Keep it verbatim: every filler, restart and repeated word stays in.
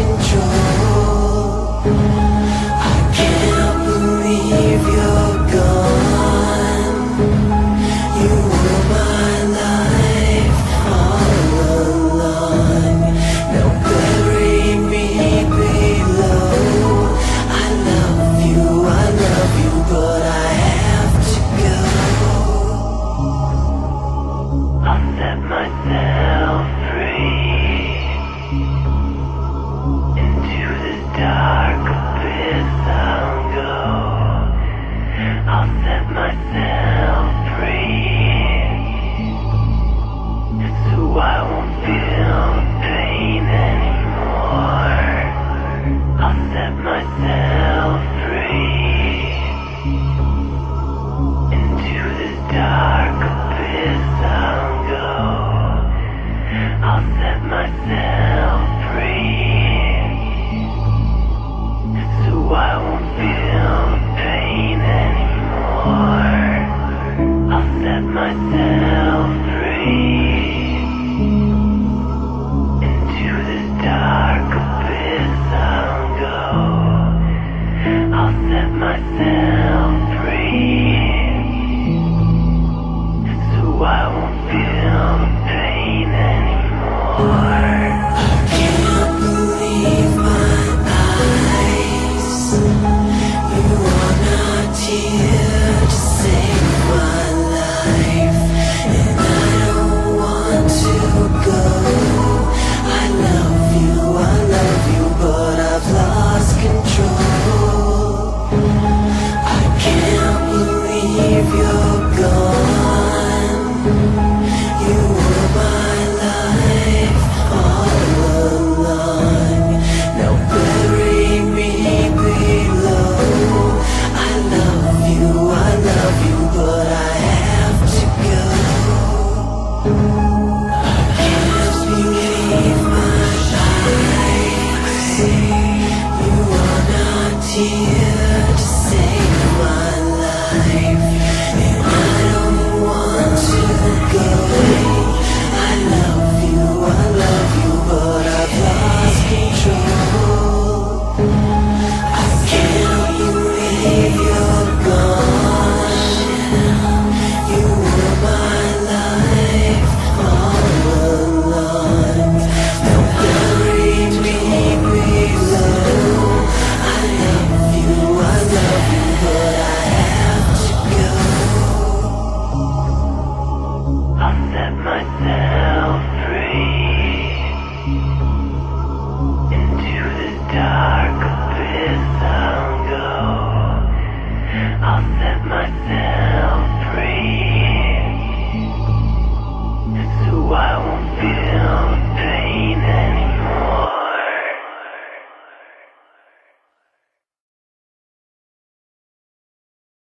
control. I can't believe you're gone. You were my life all along. Now bury me below. I love you, I love you, but I have to go. I'll set myself free into the dark abyss. I'll go. I'll set myself free, so I won't feel pain anymore. I'll set myself free into the dark abyss. I'll go. I'll set myself free, so I won't feel pain anymore. I'll set myself free into the dark abyss. I'll go. I'll set myself free, so I won't feel pain anymore. I can't believe my eyes. You are not here to save my life, and I don't want to go. I love you, I love you, but I've lost control. I can't believe you're gone. You were my life all along. Now bury me below. I love you, I love you, but I have to go. I can't believe my eyes. You are not here to save my life, and I don't want to go. I love you, I love you, but I've lost control. I can't believe you're gone. You were my life all along. Now bury me below. I love you, I love you, but I have to go. I'll set myself free into the dark abyss. I'll go. I'll set myself